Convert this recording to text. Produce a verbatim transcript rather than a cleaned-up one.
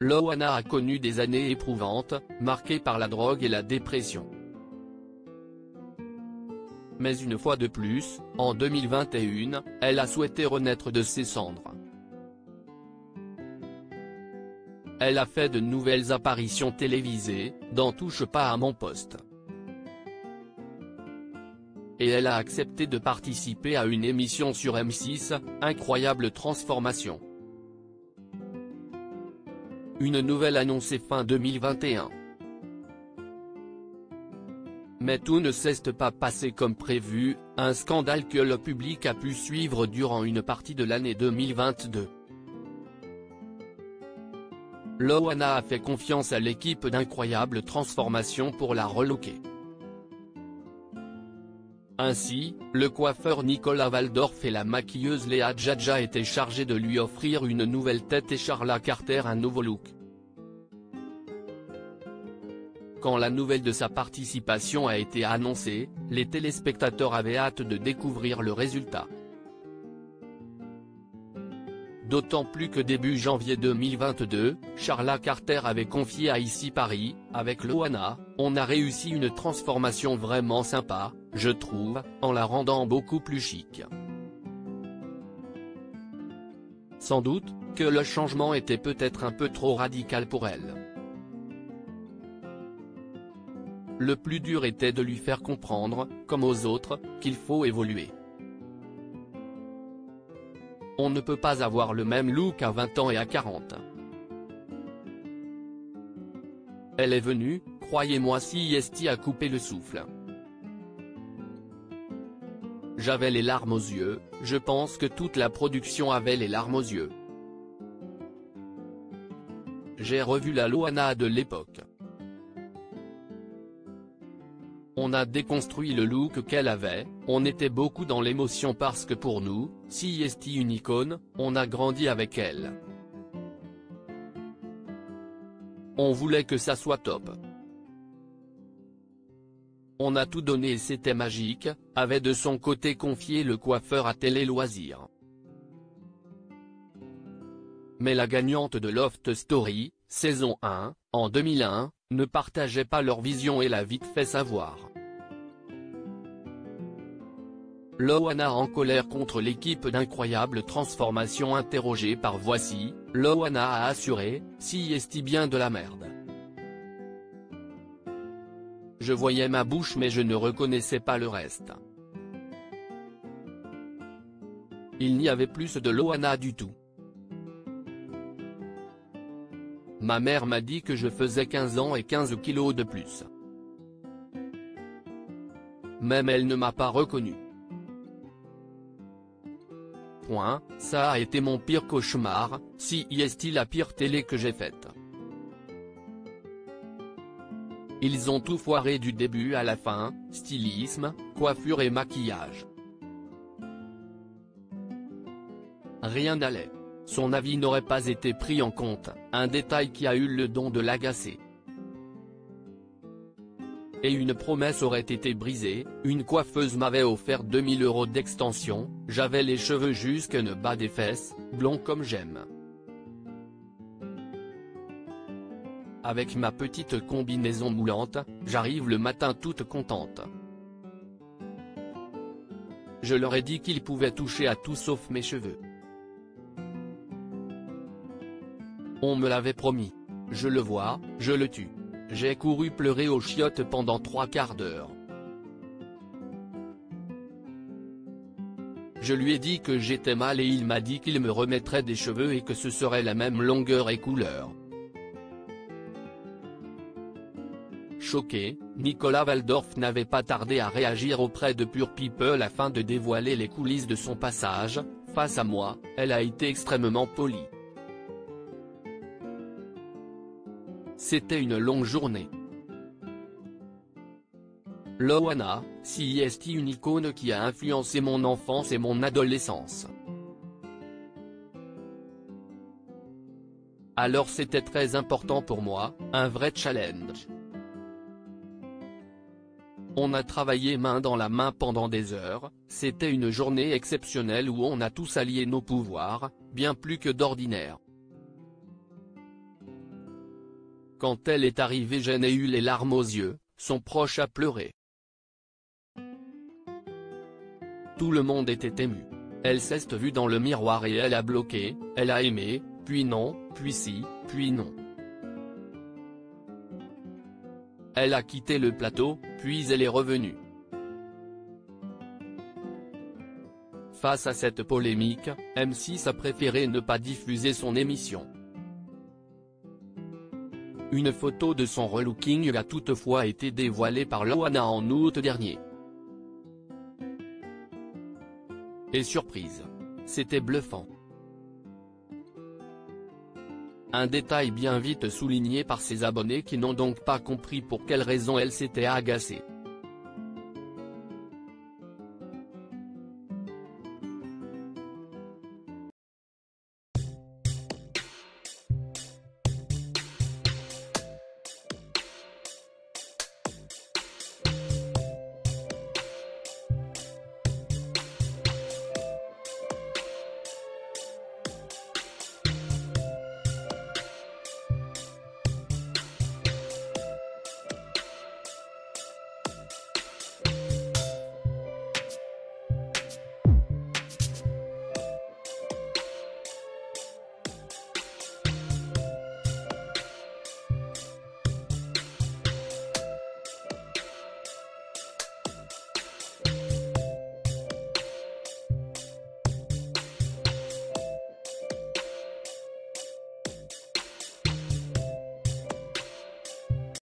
Loana a connu des années éprouvantes, marquées par la drogue et la dépression. Mais une fois de plus, en deux mille vingt et un, elle a souhaité renaître de ses cendres. Elle a fait de nouvelles apparitions télévisées, dans Touche pas à mon poste. Et elle a accepté de participer à une émission sur M six, Incroyable Transformation. Une nouvelle annoncée fin deux mille vingt et un. Mais tout ne s'est pas passé comme prévu, un scandale que le public a pu suivre durant une partie de l'année deux mille vingt-deux. Loana a fait confiance à l'équipe d'Incroyable Transformation pour la relooker. Ainsi, le coiffeur Nicolas Waldorf et la maquilleuse Léa Djadja étaient chargés de lui offrir une nouvelle tête et Charla Carter un nouveau look. Quand la nouvelle de sa participation a été annoncée, les téléspectateurs avaient hâte de découvrir le résultat. D'autant plus que début janvier deux mille vingt-deux, Charla Carter avait confié à Ici Paris, avec Loana, on a réussi une transformation vraiment sympa, je trouve, en la rendant beaucoup plus chic. Sans doute, que le changement était peut-être un peu trop radical pour elle. Le plus dur était de lui faire comprendre, comme aux autres, qu'il faut évoluer. On ne peut pas avoir le même look à vingt ans et à quarante. Elle est venue, croyez-moi si Esti a coupé le souffle. J'avais les larmes aux yeux, je pense que toute la production avait les larmes aux yeux. J'ai revu la Loana de l'époque. On a déconstruit le look qu'elle avait, on était beaucoup dans l'émotion parce que pour nous, si est une icône, on a grandi avec elle. On voulait que ça soit top. On a tout donné et c'était magique, avait de son côté confié le coiffeur à Télé Loisirs. Mais la gagnante de Loft Story, saison un, en deux mille un, ne partageaient pas leur vision et l'a vite fait savoir. Loana en colère contre l'équipe d'Incroyable Transformation interrogée par Voici, Loana a assuré, si est bien de la merde. Je voyais ma bouche mais je ne reconnaissais pas le reste. Il n'y avait plus de Loana du tout. Ma mère m'a dit que je faisais quinze ans et quinze kilos de plus. Même elle ne m'a pas reconnu. Point, ça a été mon pire cauchemar, si est la pire télé que j'ai faite. Ils ont tout foiré du début à la fin, stylisme, coiffure et maquillage. Rien n'allait. Son avis n'aurait pas été pris en compte, un détail qui a eu le don de l'agacer. Et une promesse aurait été brisée, une coiffeuse m'avait offert deux mille euros d'extension, j'avais les cheveux jusqu'en bas des fesses, blonds comme j'aime. Avec ma petite combinaison moulante, j'arrive le matin toute contente. Je leur ai dit qu'ils pouvaient toucher à tout sauf mes cheveux. On me l'avait promis. Je le vois, je le tue. J'ai couru pleurer aux chiottes pendant trois quarts d'heure. Je lui ai dit que j'étais mal et il m'a dit qu'il me remettrait des cheveux et que ce serait la même longueur et couleur. Choqué, Nicolas Waldorf n'avait pas tardé à réagir auprès de Pure People afin de dévoiler les coulisses de son passage. Face à moi, elle a été extrêmement polie. C'était une longue journée. Loana, si est une icône qui a influencé mon enfance et mon adolescence. Alors c'était très important pour moi, un vrai challenge. On a travaillé main dans la main pendant des heures, c'était une journée exceptionnelle où on a tous allié nos pouvoirs, bien plus que d'ordinaire. Quand elle est arrivée, Jen a eu les larmes aux yeux, son proche a pleuré. Tout le monde était ému. Elle s'est vue dans le miroir et elle a bloqué, elle a aimé, puis non, puis si, puis non. Elle a quitté le plateau, puis elle est revenue. Face à cette polémique, M six a préféré ne pas diffuser son émission. Une photo de son relooking a toutefois été dévoilée par Loana en août dernier. Et surprise, c'était bluffant. Un détail bien vite souligné par ses abonnés qui n'ont donc pas compris pour quelle raison elle s'était agacée.